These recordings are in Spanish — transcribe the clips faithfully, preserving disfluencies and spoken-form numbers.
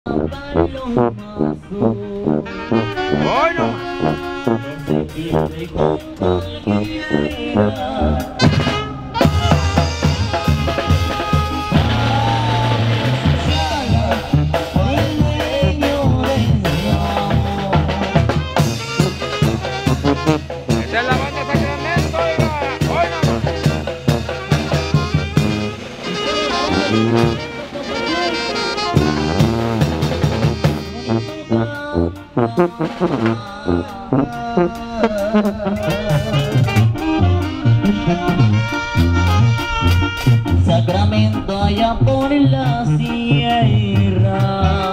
Bueno. Esa es la banda Sacramento, oiga. Sacramento allá por la sierra,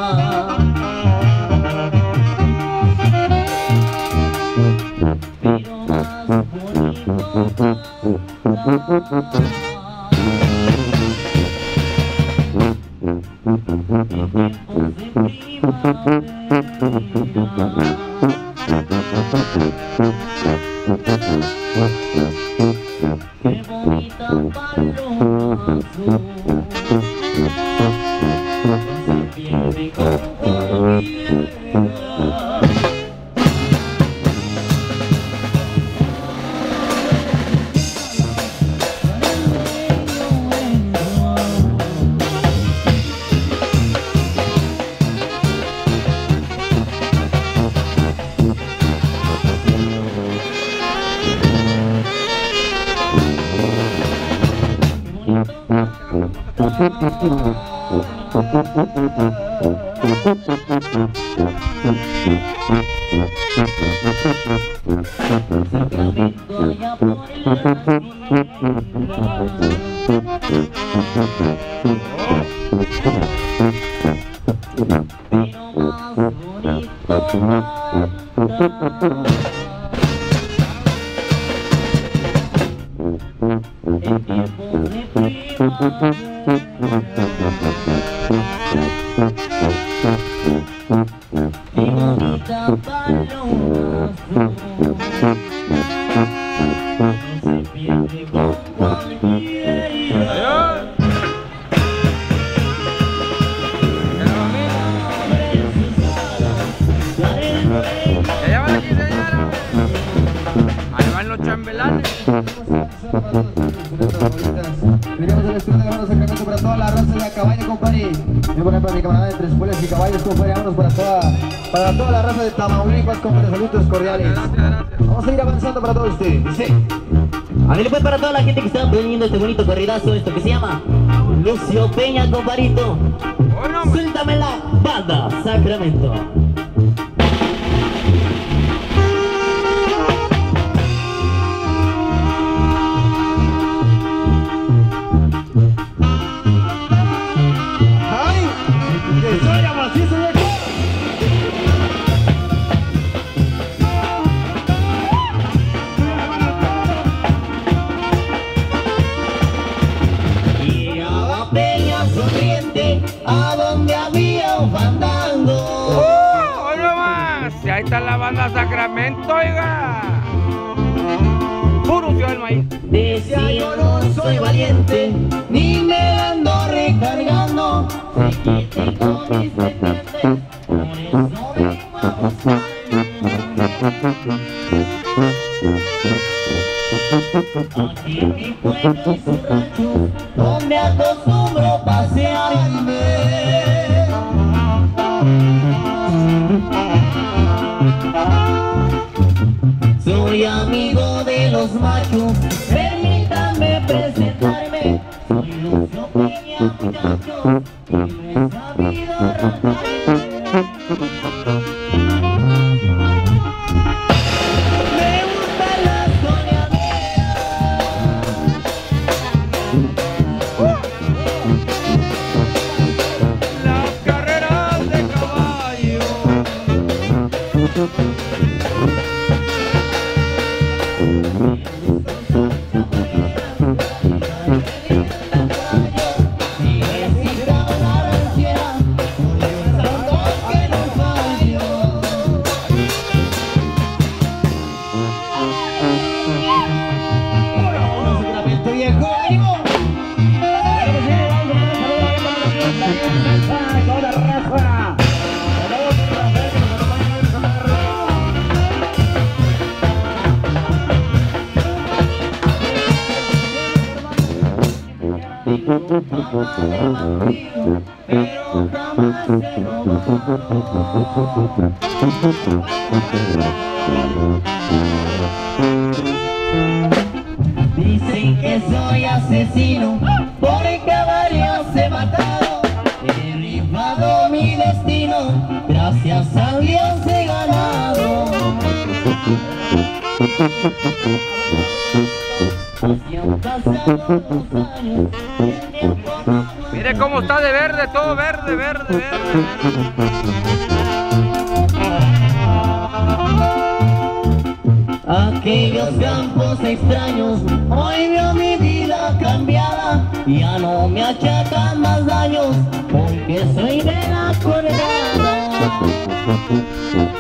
pero más bonito. Qué bonita paloma azul, con su piel colorida. Queremos el estudio de Banda Sacramento para toda la raza de a caballo, compadre. Voy a poner para mi camarada de Tres Pueblos y Caballos, compadre. Vámonos para toda, para toda la raza de Tamaulipas, compadre. Saludos cordiales. Vamos a ir avanzando para todos ustedes. Dice. Ándale pues para toda la gente que está aprendiendo este bonito corridazo, esto que se llama Lucio Peña, compadrito. Suéltame la Banda Sacramento. A donde había un fandango. ¡Uh! ¡Hoy nomás! Y ahí está la Banda Sacramento, oiga. Puro tío del maíz. Decía yo no soy valiente, ni me ando recargando. Sé que tengo mis defectos, por eso vengo a pasar. Aquí en mi pueblo es un rancho donde acostumbro pasearme. Soy amigo de los machos, permítanme presentarme. Soy Lucio Peña, muchacho, y me he sabido romper. pero jamás te dicen que soy asesino porque varios he matado. He rifado mi destino, gracias a Dios he ganado. Mire cómo está de verde, todo verde, verde, verde. Aquellos campos extraños, hoy veo mi vida cambiada. Ya no me achacan más daños, porque soy de la colgada.